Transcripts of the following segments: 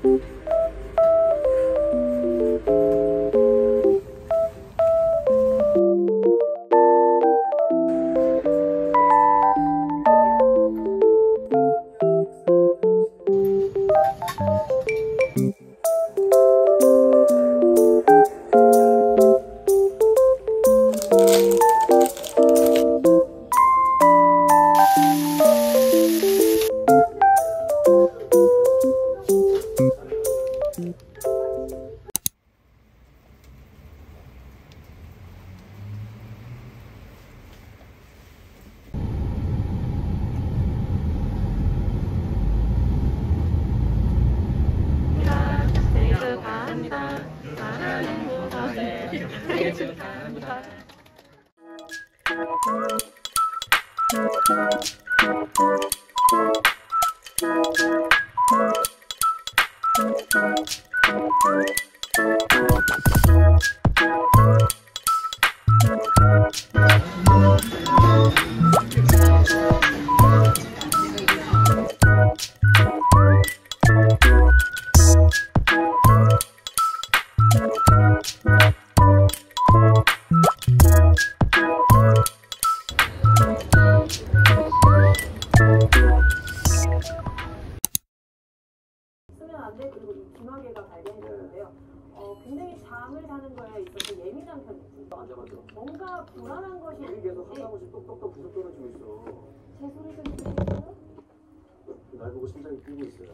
그리고 이 귀마개가 발견되는데요. 굉장히 잠을 자는 거에 있어서 예민한 편이지. 맞아. 뭔가 불안한 것이 여기 계속 하다 보시 똑똑똑 부서 떨어지고 있어. 제 소리 좀 들리세요? 날 보고 심장이 뛰고 있어요.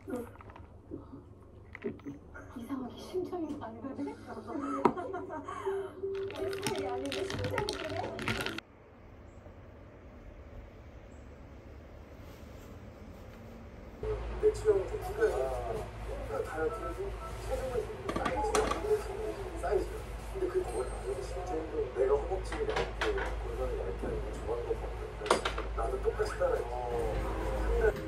이상하게 심장이 반응하네? 스타일이 아닌데 심장이 그래? 내 치료는 그거야. 다이어트에서 체중을 사이즈. 근데 그게 그걸 아니고 실제로 내가 허벅지를 얇게 골반을 얇게 하는 게 좋아하는 거 같거든. 나도 똑같이 따라해.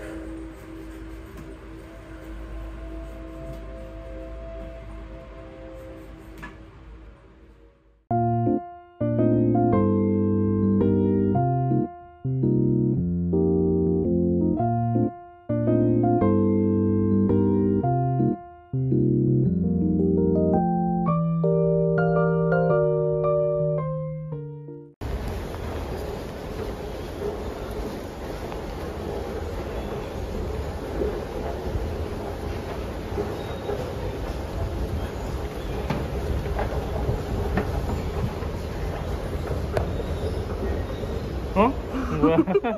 어? 뭐야?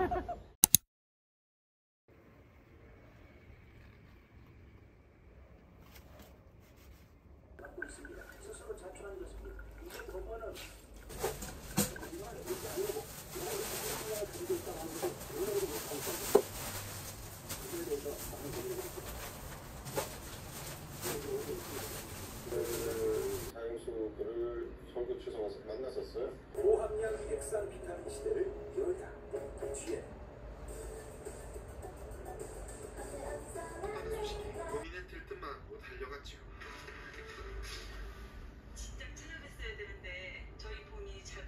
사형수들을 선교추서 가서 만났었어요. 고함량 액상 비타민 시대를 열다 뒤에 고민에 들뜬 마음으로 달려갔죠. 진작 찾아뵀어야 되는데 저희 본인이 잘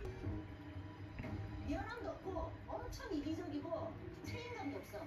미안함도 없고 엄청 이기적이고 책임감도 없어.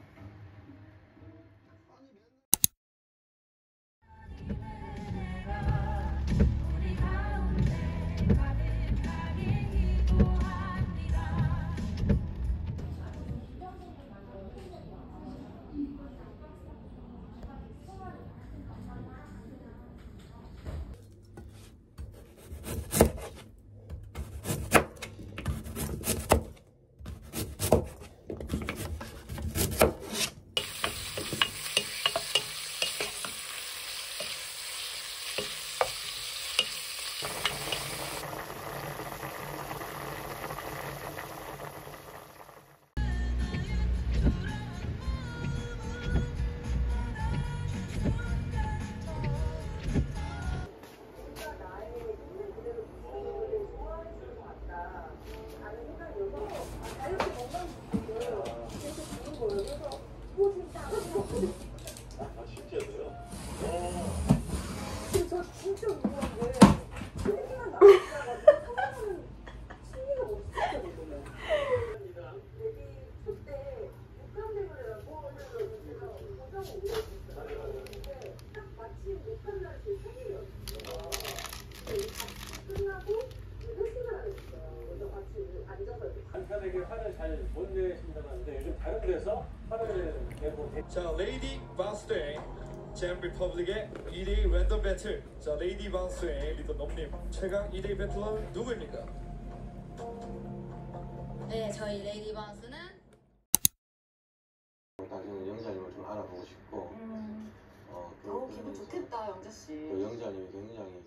잘 못 내신다는데 요즘 다른 데서 하루에 내고 자, 레이디 바운스데이 잼 리퍼블릭의 2대2 랜덤 배틀. 자, 레이디 바운스의 리더 넘님 최강 2대2 배틀러는 누구입니까? 네, 저희 레이디 바운스는 당신은 영자님을 좀 알아보고 싶고 기분 좋겠다, 영자씨. 영자님이 굉장히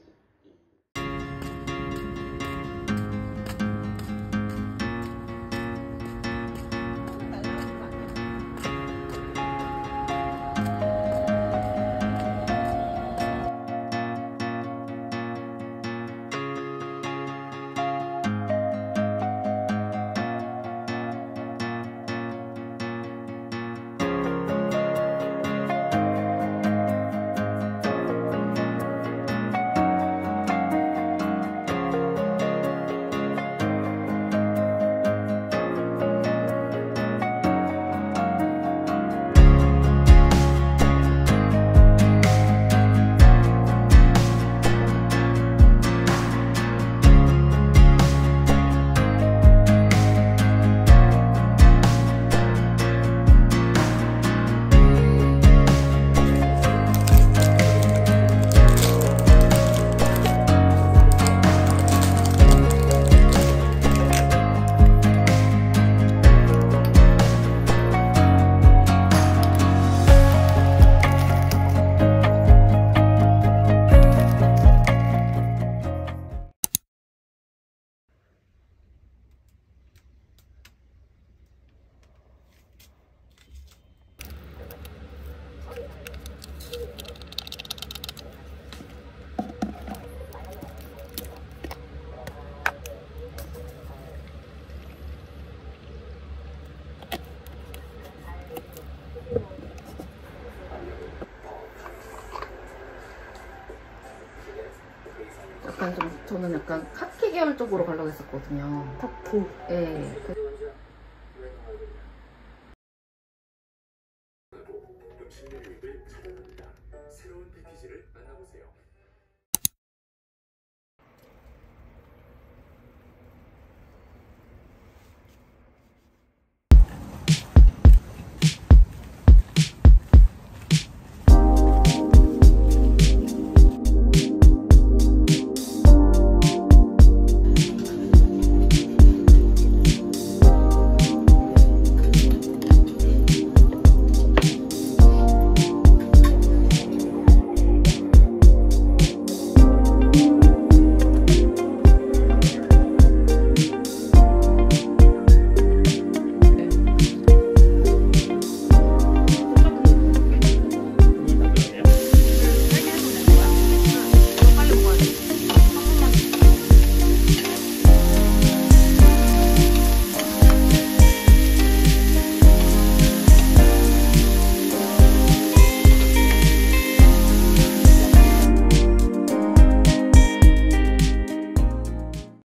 약간 좀 저는 약간 카키 계열 쪽으로 가려고 했었거든요. 카키. 네. 욕심의 유입을 차단합니다. 새로운 패키지를 만나보세요.